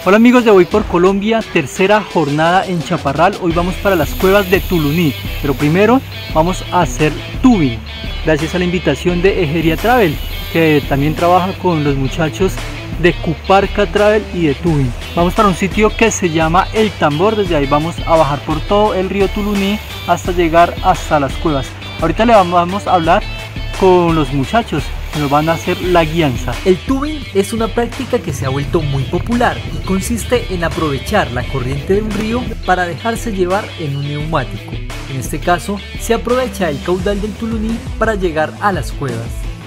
Hola amigos de Voy por Colombia, tercera jornada en Chaparral. Hoy vamos para las cuevas de Tuluní, pero primero vamos a hacer tubing, gracias a la invitación de Egeria Travel, que también trabaja con los muchachos de Cuparca Travel y de tubing. Vamos para un sitio que se llama El Tambor. Desde ahí vamos a bajar por todo el río Tuluní hasta llegar hasta las cuevas. Ahorita le vamos a hablar con los muchachos que nos van a hacer la guianza. El tubing es una práctica que se ha vuelto muy popular y consiste en aprovechar la corriente de un río para dejarse llevar en un neumático. En este caso, se aprovecha el caudal del Tuluní para llegar a las cuevas.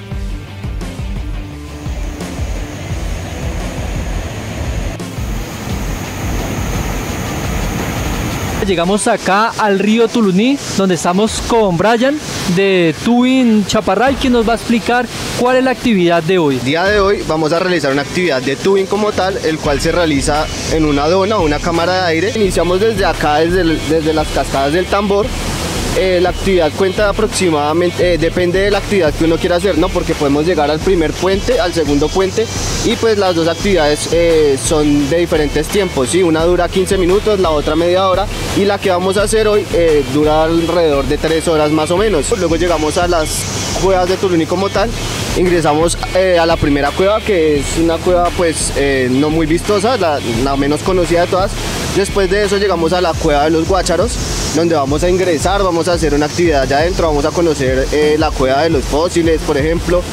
Llegamos acá al río Tuluní, donde estamos con Brian de Tubing Chaparral, quien nos va a explicar cuál es la actividad de hoy. El día de hoy vamos a realizar una actividad de tubing como tal, el cual se realiza en una dona o una cámara de aire. Iniciamos desde acá, desde las cascadas del Tambor. La actividad cuenta aproximadamente, depende de la actividad que uno quiera hacer, ¿no? Porque podemos llegar al primer puente, al segundo puente, y pues las dos actividades son de diferentes tiempos, ¿sí? Una dura 15 minutos, la otra media hora, y la que vamos a hacer hoy dura alrededor de 3 horas más o menos. Luego llegamos a las cuevas de Tuluní como tal. Ingresamos a la primera cueva, que es una cueva pues no muy vistosa, la menos conocida de todas. Después de eso llegamos a la cueva de los Guácharos, donde vamos a ingresar, vamos a hacer una actividad allá adentro, vamos a conocer la cueva de los fósiles, por ejemplo,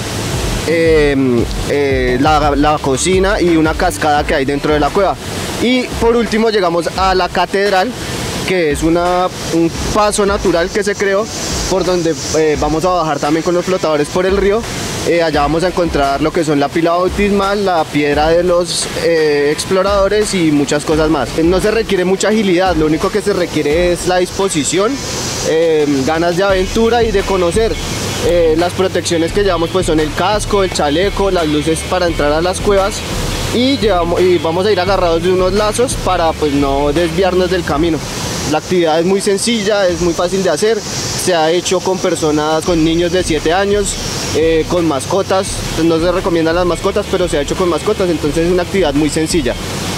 la cocina y una cascada que hay dentro de la cueva. Y por último llegamos a la catedral, que es un paso natural que se creó, por donde vamos a bajar también con los flotadores por el río. Allá vamos a encontrar lo que son la pila bautismal, la piedra de los exploradores y muchas cosas más. No se requiere mucha agilidad, lo único que se requiere es la disposición, ganas de aventura y de conocer. Las protecciones que llevamos pues son el casco, el chaleco, las luces para entrar a las cuevas, y vamos a ir agarrados de unos lazos para pues no desviarnos del camino. La actividad es muy sencilla, es muy fácil de hacer, se ha hecho con personas, con niños de 7 años, con mascotas. No se recomiendan las mascotas, pero se ha hecho con mascotas, entonces es una actividad muy sencilla.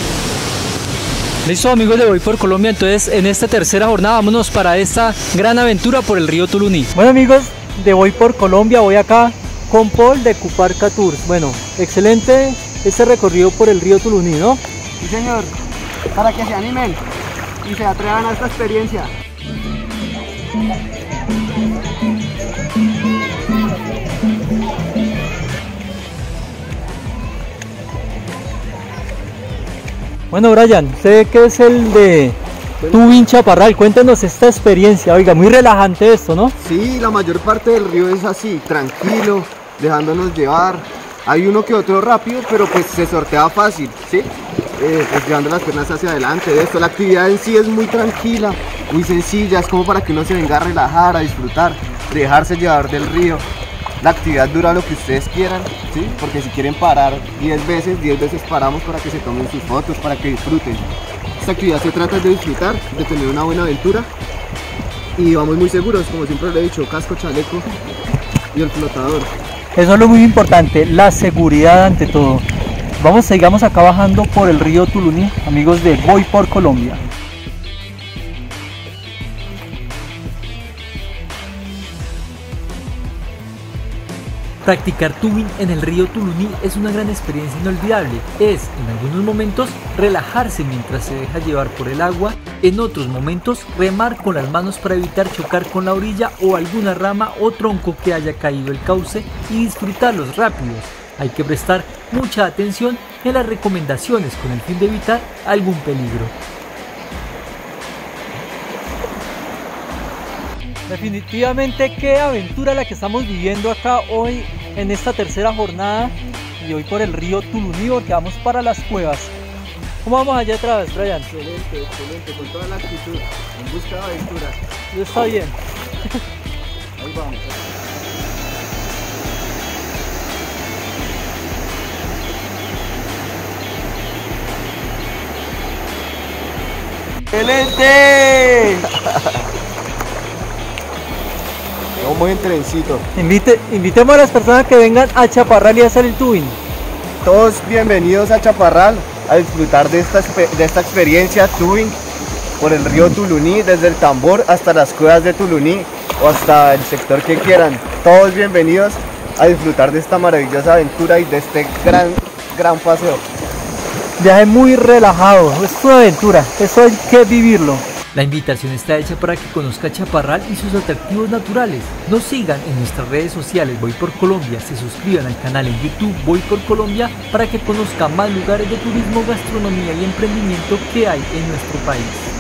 Listo amigos de Voy por Colombia, entonces en esta tercera jornada vámonos para esta gran aventura por el río Tuluní. Bueno amigos de Voy por Colombia, voy acá con Paul de Cuparca Tours. Bueno, excelente este recorrido por el río Tuluní, ¿no? Sí señor, para que se animen y se atrevan a esta experiencia. Bueno Brian, usted que es el de Tubing Chaparral, cuéntanos esta experiencia. Oiga, muy relajante esto, ¿no? Sí, la mayor parte del río es así, tranquilo, dejándonos llevar. Hay uno que otro rápido, pero pues se sortea fácil, ¿sí? Pues llevando las piernas hacia adelante. De esto, la actividad en sí es muy tranquila, muy sencilla, es como para que uno se venga a relajar, a disfrutar, dejarse llevar del río. La actividad dura lo que ustedes quieran, ¿sí? Porque si quieren parar 10 veces paramos para que se tomen sus fotos, para que disfruten. Esta actividad se trata de disfrutar, de tener una buena aventura, y vamos muy seguros, como siempre le he dicho, casco, chaleco y el flotador. Eso es lo muy importante, la seguridad ante todo. Sigamos acá bajando por el río Tuluní, amigos de Voy por Colombia. Practicar tubing en el río Tuluní es una gran experiencia inolvidable. Es, en algunos momentos, relajarse mientras se deja llevar por el agua, en otros momentos, remar con las manos para evitar chocar con la orilla o alguna rama o tronco que haya caído el cauce y disfrutarlos rápidos. Hay que prestar mucha atención en las recomendaciones con el fin de evitar algún peligro. Definitivamente qué aventura la que estamos viviendo acá hoy en esta tercera jornada, y hoy por el río Tuluní, porque vamos para las cuevas. ¿Cómo vamos allá atrás, Brian? Excelente, excelente, con toda la actitud, en busca de aventuras. Yo está bien. Ahí vamos. ¡Excelente! Vamos en trencito. Invitemos a las personas que vengan a Chaparral y a hacer el tubing. Todos bienvenidos a Chaparral, a disfrutar de esta experiencia tubing por el río Tuluní, desde el Tambor hasta las cuevas de Tuluní o hasta el sector que quieran. Todos bienvenidos a disfrutar de esta maravillosa aventura y de este gran paseo. Viaje muy relajado, es una aventura, eso hay que vivirlo. La invitación está hecha para que conozca Chaparral y sus atractivos naturales. Nos sigan en nuestras redes sociales Voy por Colombia, se suscriban al canal en YouTube Voy por Colombia para que conozca más lugares de turismo, gastronomía y emprendimiento que hay en nuestro país.